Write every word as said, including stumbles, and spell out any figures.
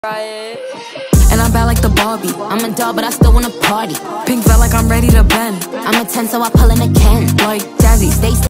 And I'm bad like the Barbie. I'm a doll, but I still wanna party. Pink felt like I'm ready to bend. I'm a ten, so I pull in a Ken. Like Jazzy, stay.